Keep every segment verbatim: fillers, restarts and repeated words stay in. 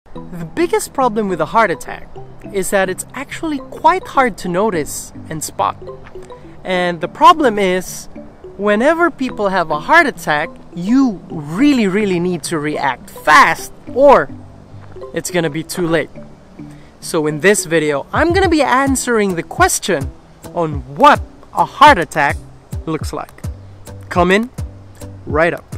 The biggest problem with a heart attack is that it's actually quite hard to notice and spot. And the problem is, whenever people have a heart attack, you really, really need to react fast or it's gonna be too late. So in this video, I'm gonna be answering the question on what a heart attack looks like. Coming right up.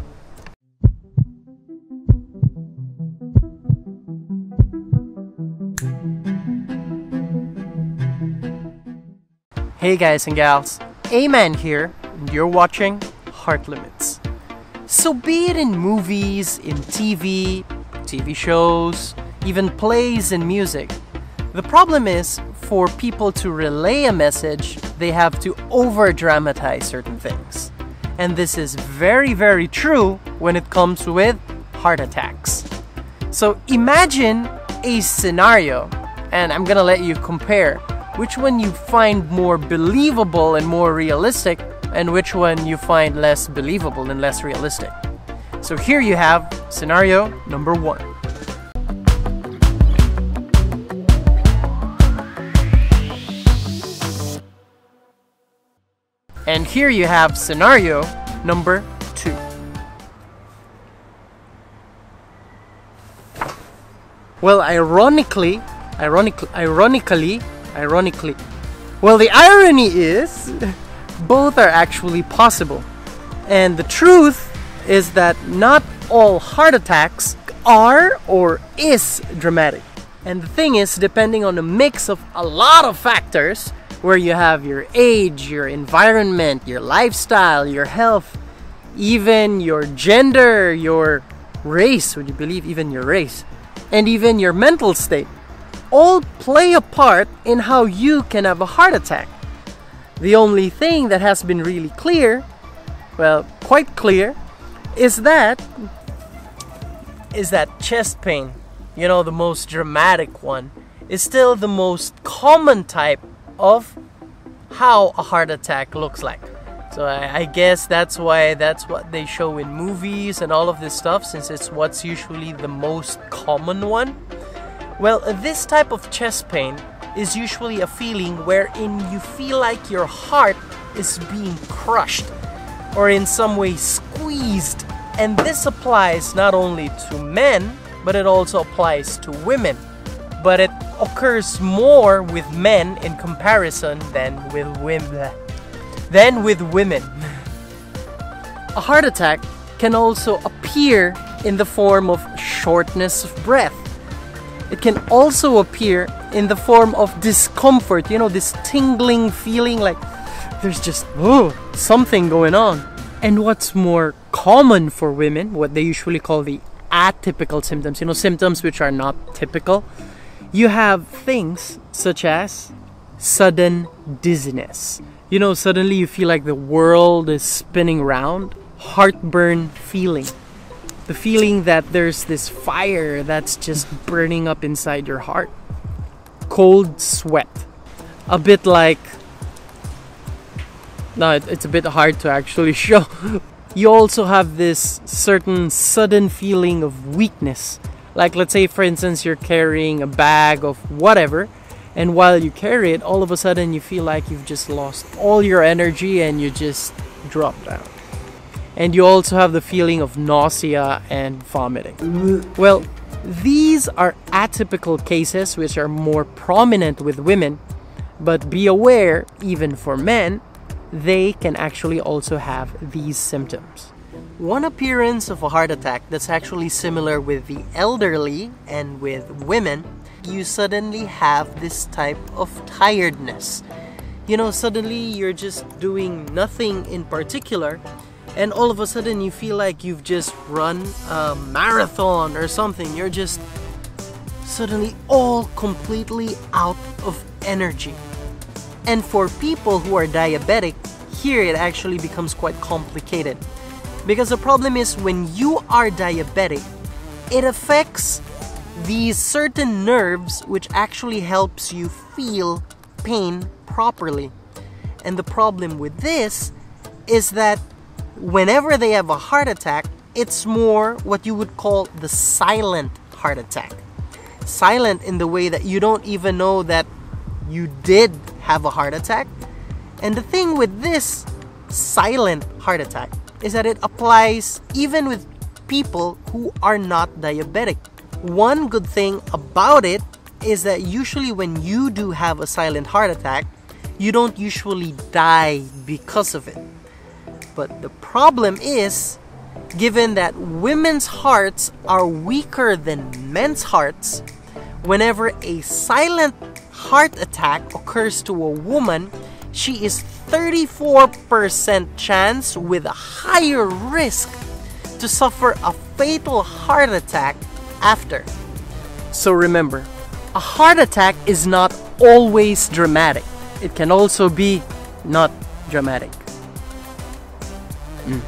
Hey guys and gals, Aman here, and you're watching Heart Limits. So be it in movies, in T V, T V shows, even plays and music, the problem is for people to relay a message, they have to over-dramatize certain things. And this is very, very true when it comes with heart attacks. So imagine a scenario, and I'm gonna let you compare which one you find more believable and more realistic, and which one you find less believable and less realistic. So here you have scenario number one. And here you have scenario number two. Well, ironically, ironically, ironically, Ironically, well, the irony is both are actually possible. And the truth is that not all heart attacks are or is dramatic. And the thing is, depending on a mix of a lot of factors, where you have your age, your environment, your lifestyle, your health, even your gender, your race, would you believe even your race, and even your mental state, all play a part in how you can have a heart attack. The only thing that has been really clear, well, quite clear, is that is that chest pain, you know, the most dramatic one, is still the most common type of how a heart attack looks like. So I, I guess that's why that's what they show in movies and all of this stuff, since it's what's usually the most common one. Well, this type of chest pain is usually a feeling wherein you feel like your heart is being crushed or in some way squeezed. And this applies not only to men, but it also applies to women. But it occurs more with men in comparison than with women. Than with women. A heart attack can also appear in the form of shortness of breath. It can also appear in the form of discomfort, you know, this tingling feeling like there's just oh, something going on. And what's more common for women, what they usually call the atypical symptoms, you know, symptoms which are not typical, you have things such as sudden dizziness. You know, suddenly you feel like the world is spinning around, heartburn feeling. The feeling that there's this fire that's just burning up inside your heart. Cold sweat. A bit like... No, it's a bit hard to actually show. You also have this certain sudden feeling of weakness. Like, let's say, for instance, you're carrying a bag of whatever, and while you carry it, all of a sudden you feel like you've just lost all your energy and you just drop down. And you also have the feeling of nausea and vomiting. Well, these are atypical cases which are more prominent with women, but be aware, even for men, they can actually also have these symptoms. One appearance of a heart attack that's actually similar with the elderly and with women, you suddenly have this type of tiredness. You know, suddenly you're just doing nothing in particular, and all of a sudden you feel like you've just run a marathon or something. You're just suddenly all completely out of energy. And for people who are diabetic, here it actually becomes quite complicated. Because the problem is, when you are diabetic, it affects these certain nerves which actually helps you feel pain properly. And the problem with this is that whenever they have a heart attack, it's more what you would call the silent heart attack. silent in the way that you don't even know that you did have a heart attack. And the thing with this silent heart attack is that it applies even with people who are not diabetic. One good thing about it is that usually when you do have a silent heart attack, you don't usually die because of it. But the problem is, given that women's hearts are weaker than men's hearts, whenever a silent heart attack occurs to a woman, she is thirty-four percent chance with a higher risk to suffer a fatal heart attack after. So remember, a heart attack is not always dramatic. It can also be not dramatic. Mm.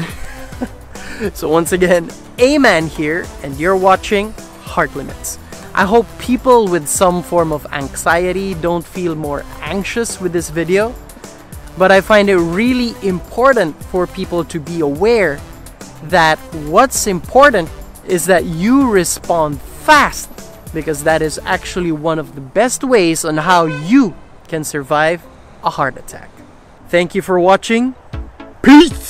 So once again, Aman here, and you're watching Heart Limits. I hope people with some form of anxiety don't feel more anxious with this video, but I find it really important for people to be aware that what's important is that you respond fast, because that is actually one of the best ways on how you can survive a heart attack. Thank you for watching. Peace!